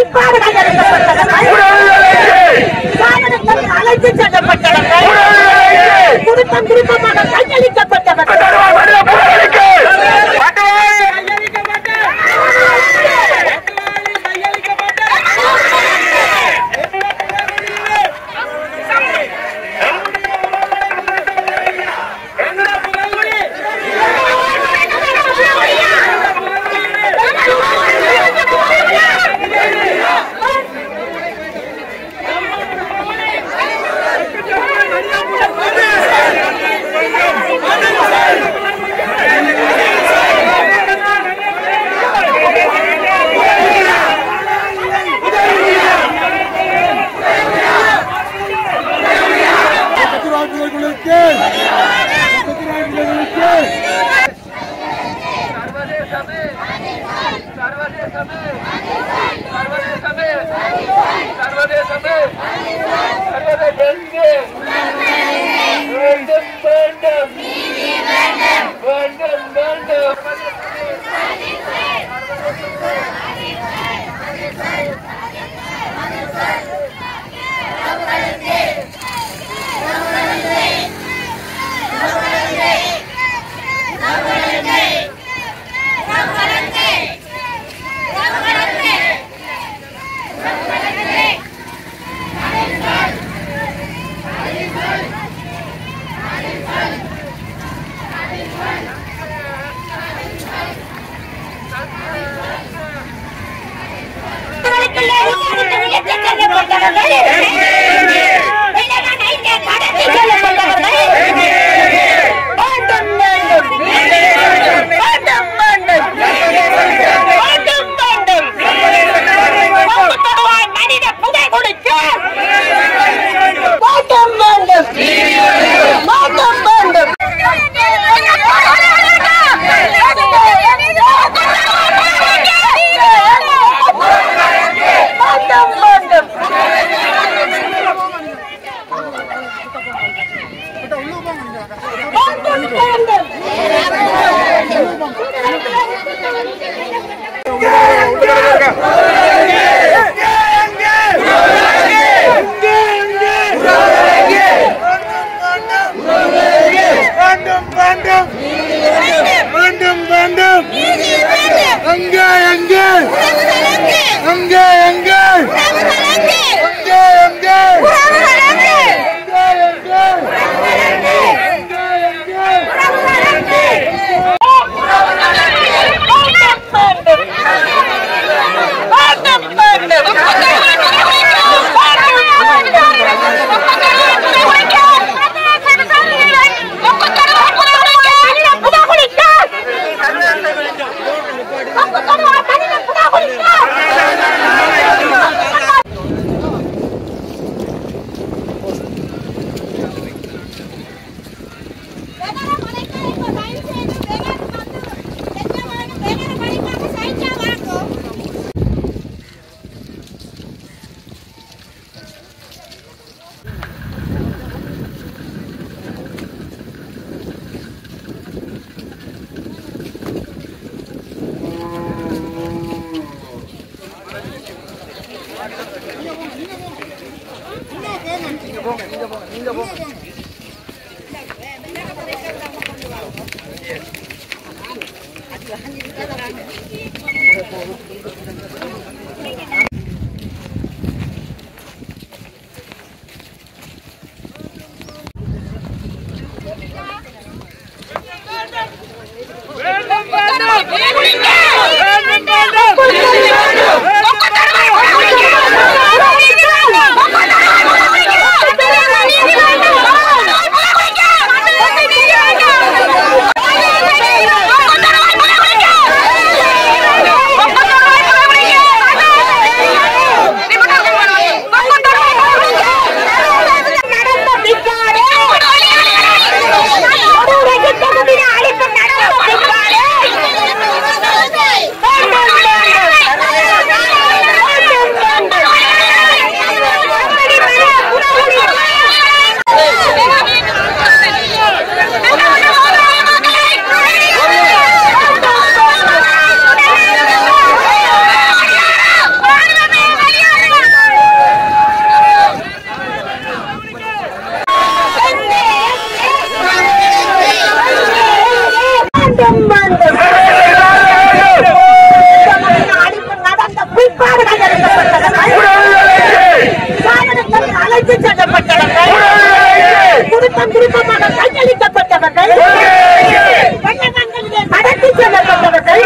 குறிப்பாக அழைத்து செல்லப்பட்டவர்கள் குடும்பம் குடும்பமாக கையளிக்கப்பட்டவர்கள் குடும்பம் குடும்பமாக கையளிக்கப்பட்டவர்கள், கடத்தி செல்லப்பட்டவர்கள்,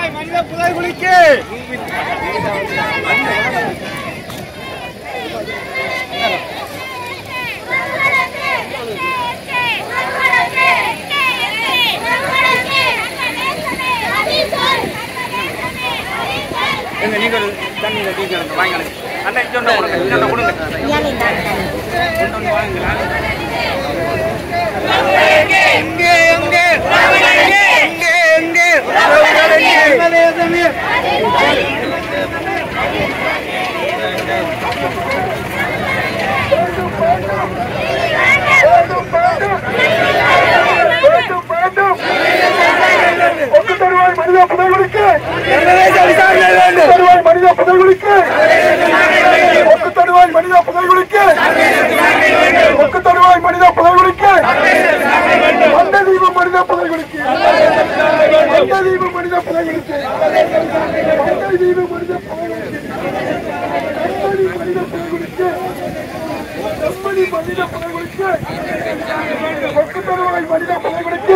மனித புதைகுழிக்கு நீங்க தண்ணி வாங்க அண்ணா இன்னொன்று கொடுங்க மனித புதைகுழிக்கு மனித புதைகுழிக்கு தருவாய் மனித புதைகுழிக்கு தருவாய் மனித புதைகுழிக்கு அந்த தீபம் மனித புதைகுழிக்கு அந்த தீபம் மனித புதைகுழிக்கு அந்த தீபம் மனித புதைகுழிக்கு மனித புதைகுழிக்கு மனித புதைகுழிக்கு தருவாய் மனித புதைகுழிக்கு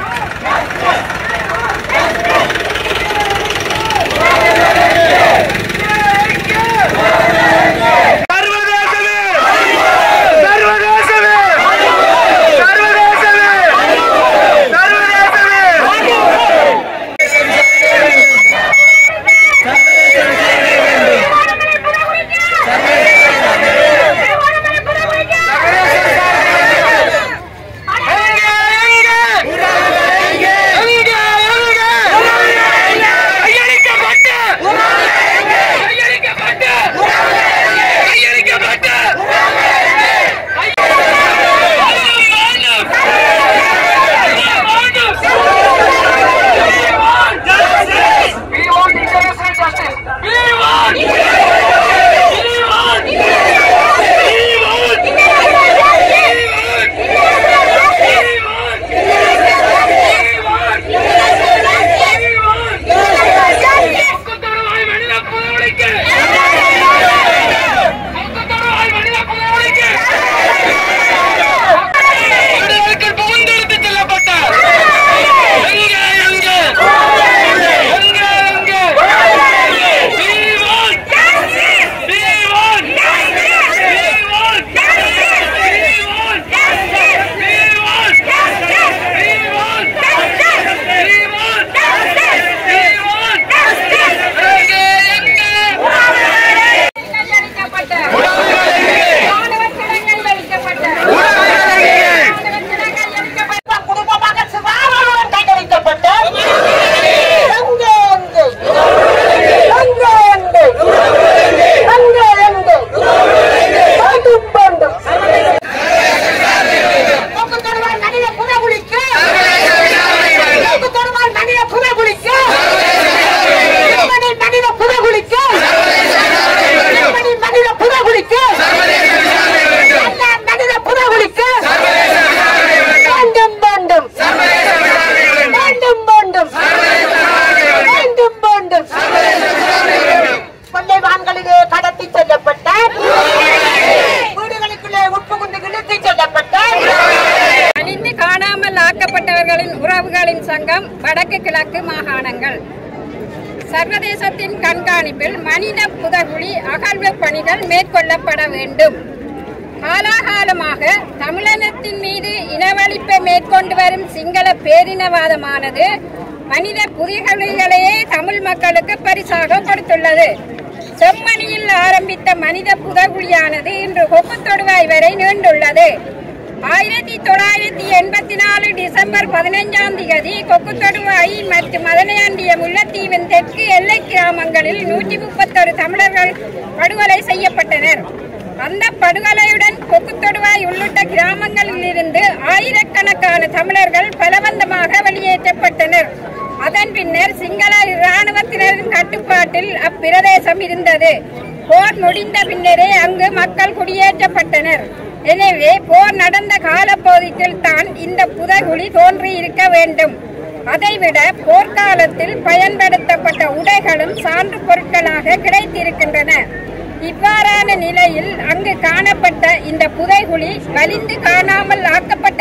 சங்கம் வடக்கு கிழக்கு மாகாணங்கள் சர்வதேசத்தின் கண்காணிப்பில் மனித புதைகுழி அகழ்வு பணிகள் மேற்கொள்ளப்பட வேண்டும். காலாகாலமாக தமிழினத்தின் மீது இனவழிப்பை மேற்கொண்டு வரும் சிங்கள பேரினவாதமானது மனித புதைகுழிகளையே தமிழ் மக்களுக்கு பரிசாக கொடுத்துள்ளது. செம்மணியில் ஆரம்பித்த மனித புதைகுழியானது இன்று கொக்குத்தொடுவாய் வரை நீண்டுள்ளது. 1984 டிசம்பர் 15ஆம் தேதி கொக்குத்தொடுவாய் மற்றும் அதனையண்டிய முல்லைத்தீவின் தெற்கு எல்லை கிராமங்களில் 131 தமிழர்கள் படுகொலை செய்யப்பட்டனர். அந்த படுகொலையுடன் கொக்குத்தொடுவாய் உள்ளிட்ட கிராமங்களில் இருந்து ஆயிரக்கணக்கான தமிழர்கள் பலவந்தமாக வெளியேற்றப்பட்டனர். அதன் பின்னர் சிங்கள இராணுவத்தினரின் கட்டுப்பாட்டில் அப்பிரதேசம் இருந்தது. போர் முடிந்த பின்னரே அங்கு மக்கள் குடியேற்றப்பட்டனர். எனவே போர் நடந்த காலப்பகுதியில் தான் இந்த புதைகுழி தோன்றியிருக்க வேண்டும். அதைவிட போர்க்காலத்தில் பயன்படுத்தப்பட்ட உடைகளும் சான்று பொருட்களாக கிடைத்திருக்கின்றன. இவ்வாறான நிலையில் அங்கு காணப்பட்ட இந்த புதைகுழி வலிந்து காணாமல்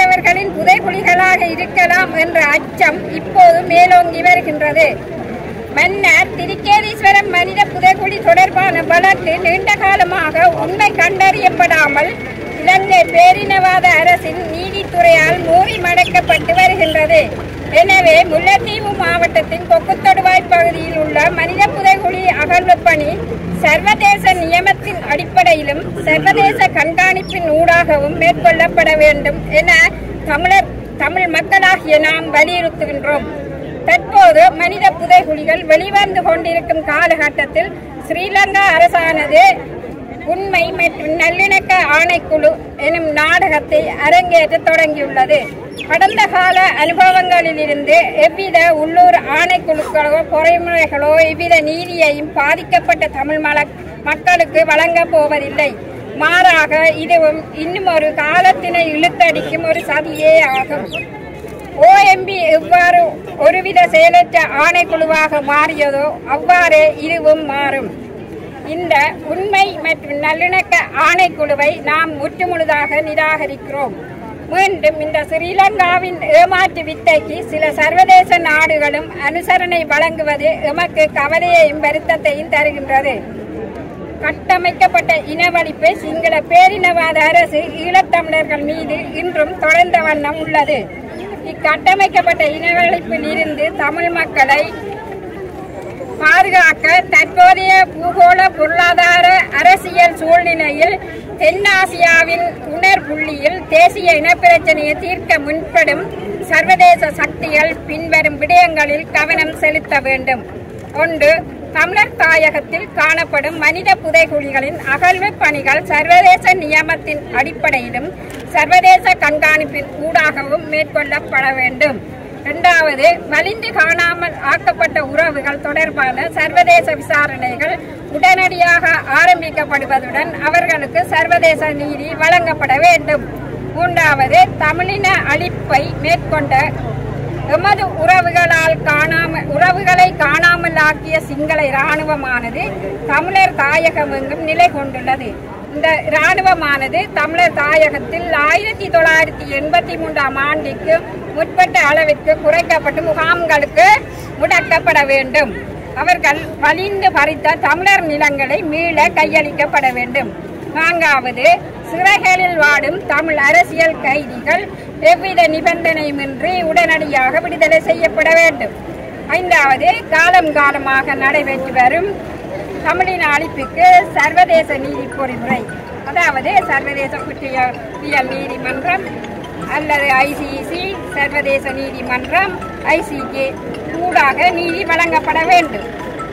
ஆக்கப்பட்டவர்களின் புதைகுழிகளாக இருக்கலாம் என்ற அச்சம் இப்போது மேலோங்கி வருகின்றது. மன்னர் திருக்கேதீஸ்வரம் மனித புதைகுழி தொடர்பான வழக்கு நீண்ட காலமாக உண்மை கண்டறியப்படாமல் இலங்கை பேரினவாத அரசின் நீதித்துறையால் மூடி மடக்கப்பட்டு வருகின்றது. எனவே முல்லைத்தீவு மாவட்டத்தின் கொக்குத்தொடுவாய் பகுதியில் உள்ள மனித புதைகுழி அகழ்வு பணி சர்வதேச நியமத்தின் அடிப்படையிலும் சர்வதேச கண்காணிப்பின் ஊடாகவும் மேற்கொள்ளப்பட வேண்டும் என தமிழ் மக்களாகிய நாம் வலியுறுத்துகின்றோம். தற்போது மனித புதைகுழிகள் வெளிவந்து கொண்டிருக்கும் காலகட்டத்தில் ஸ்ரீலங்கா அரசானது உண்மை மற்றும் நல்லிணக்க ஆணைக்குழு எனும் நாடகத்தை அரங்கேற்ற தொடங்கியுள்ளது. கடந்த கால அனுபவங்களிலிருந்து எவ்வித உள்ளூர் ஆணைக்குழுக்களோ பொறிமுறைகளோ எவ்வித நீதியையும் பாதிக்கப்பட்ட தமிழ் மக்களுக்கு வழங்கப் போவதில்லை. மாறாக இதுவும் இன்னும் ஒரு காலத்தினை இழுத்தடிக்கும் ஒரு சதியே ஆகும். OMB எவ்வாறு ஒருவித செயலற்ற ஆணைக்குழுவாக மாறியதோ அவ்வாறே இதுவும் மாறும். இந்த உண்மை மற்றும் நல்லிணக்க ஆணைக்குழுவை நாம் முற்றுமுழுதாக நிராகரிக்கிறோம். மீண்டும் இந்த ஸ்ரீலங்காவின் ஏமாற்று வித்தைக்கு சில சர்வதேச நாடுகளும் அனுசரணை வழங்குவது எமக்கு கவலையையும் வருத்தத்தையும் தருகின்றது. கட்டமைக்கப்பட்ட இனவழிப்பை சிங்கள பேரினவாத அரசு ஈழத்தமிழர்கள் மீது இன்றும் தொடர்ந்த வண்ணம் உள்ளது. இக்கட்டமைக்கப்பட்ட இனவழிப்பில் இருந்து தமிழ் மக்களை பாதுகாக்க தற்போதைய பூகோள பொருளாதார அரசியல் சூழ்நிலையில் தென்னாசியாவின் உணர்வுள்ளியில் தேசிய இனப்பிரச்சனையை தீர்க்க முன்படும் சர்வதேச சக்திகள் பின்வரும் விடயங்களில் கவனம் செலுத்த வேண்டும். 1. தமிழர் தாயகத்தில் காணப்படும் மனித புதைகுழிகளின் அகழ்வு பணிகள் சர்வதேச நியமத்தின் அடிப்படையிலும் சர்வதேச கண்காணிப்பின் ஊடாகவும் மேற்கொள்ளப்பட வேண்டும். 2. வலிந்து காணாமல் ஆக்கப்பட்ட உறவுகள் தொடர்பான சர்வதேச விசாரணைகள் உடனடியாக ஆரம்பிக்கப்படுவதுடன் அவர்களுக்கு சர்வதேச நீதி வழங்கப்பட வேண்டும். 3. தமிழின அழிப்பை மேற்கொண்ட எமது உறவுகளை காணாமல் ஆக்கிய சிங்கள இராணுவமானது தமிழர் தாயகம் எங்கும் நிலை கொண்டுள்ளது. இந்த இராணுவமானது தமிழர் தாயகத்தில் 1983 ஆண்டிற்கு முற்பட்ட அளவிற்கு குறைக்கப்பட்டு முகாம்களுக்கு முடக்கப்பட வேண்டும். அவர்கள் வலிந்து பறித்த தமிழர் நிலங்களை மீள கையளிக்கப்பட வேண்டும். 4. சிறைகளில் வாடும் தமிழ் அரசியல் கைதிகள் எவ்வித நிபந்தனையுமின்றி உடனடியாக விடுதலை செய்யப்பட வேண்டும். 5. காலமாக நடைபெற்று வரும் தமிழின அழிப்புக்கு சர்வதேச நீதி பொறிமுறை, அதாவது சர்வதேச குற்றவியல் நீதிமன்றம் அல்லது ICC, சர்வதேச நீதிமன்றம் ICJ ஊடாக நீதி வழங்கப்பட வேண்டும்.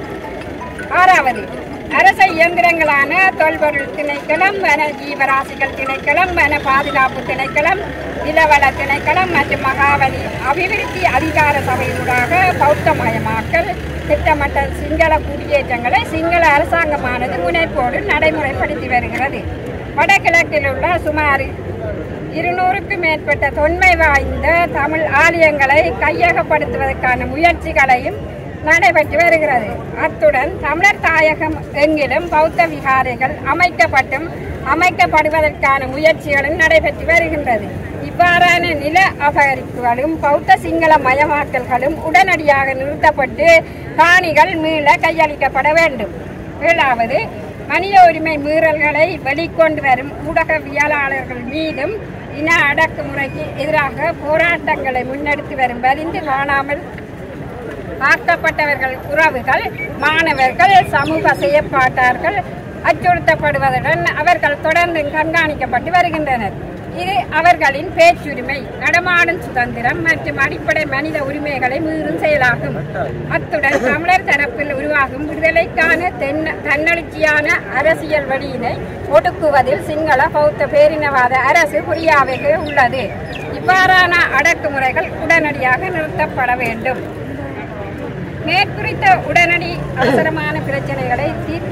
6. அரச இயந்திரங்களான தொல்பொருள் திணைக்களம், வன ஜீவராசிகள் திணைக்களம், வன பாதுகாப்பு திணைக்களம், நிலவள திணைக்களம் மற்றும் மகாவலி அபிவிருத்தி அதிகார சபையூடாக பௌத்தமயமாக்கல் திட்டமிட்ட சிங்கள குடியேற்றங்களை சிங்கள அரசாங்கமானது முனைப்போடு நடைமுறைப்படுத்தி வருகிறது. வடகிழக்கில் உள்ள சுமார் 200க்கும் மேற்பட்ட தொன்மை வாய்ந்த தமிழ் ஆலயங்களை கையகப்படுத்துவதற்கான முயற்சிகளையும் நடைபெற்று வருகிறது. அத்துடன் தமிழர் தாயகம் எங்கிலும் பௌத்த விகாரைகள் அமைக்கப்படுவதற்கான முயற்சிகளும் நடைபெற்று வருகின்றது. இவ்வாறான நில அபகரிப்புகளும் பௌத்த சிங்கள மயமாக்கல்களும் உடனடியாக நிறுத்தப்பட்டு காணிகள் மீள கையளிக்கப்பட வேண்டும். 7. மனித உரிமை மீறல்களை வெளிக்கொண்டு வரும் ஊடகவியலாளர்கள் மீதும் இன அடக்குமுறைக்கு எதிராக போராட்டங்களை முன்னெடுத்து வரும் வலிந்து காணாமல் ஆக்கப்பட்டவர்கள் உறவுகள், மாணவர்கள், சமூக செயற்பாட்டாளர்கள் அச்சுறுத்தப்படுவதுடன் அவர்கள் தொடர்ந்து கண்காணிக்கப்பட்டு வருகின்றனர். இது அவர்களின் பேச்சுரிமை, நடமாடும் சுதந்திரம் மற்றும் அடிப்படை மனித உரிமைகளை மீறும் செயலாகும். அத்துடன் தமிழர் தரப்பில் உருவாகும் விடுதலைக்கான தன்னெழுச்சியான அரசியல் வழியினை ஒடுக்குவதில் சிங்கள பௌத்த பேரினவாத அரசு குறியாக உள்ளது. இவ்வாறான அடக்குமுறைகள் உடனடியாக நிறுத்தப்பட வேண்டும். மேற்குறித்த உடனடி அவசரமான பிரச்சனைகளை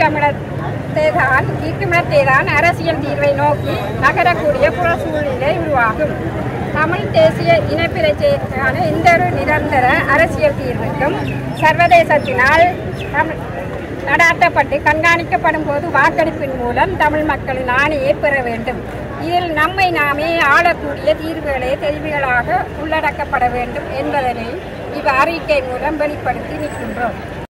தீர்க்கமிடத்தேதான் அரசியல் தீர்வை நோக்கி நகரக்கூடிய புற சூழ்நிலை உருவாகும். தமிழ் தேசிய இனப்பிரச்சனைக்கான இந்த ஒரு நிரந்தர அரசியல் தீர்வுக்கும் சர்வதேசத்தினால் நடாத்தப்பட்டு கண்காணிக்கப்படும் போது வாக்கெடுப்பின் மூலம் தமிழ் மக்களின் ஆணையை பெற வேண்டும். இதில் நம்மை நாமே ஆளக்கூடிய தீர்வுகளே தெளிவுகளாக உள்ளடக்கப்பட வேண்டும் என்பதனை அறிக்கை மூலம் வெளிப்படுத்தி நிற்கின்றோம்.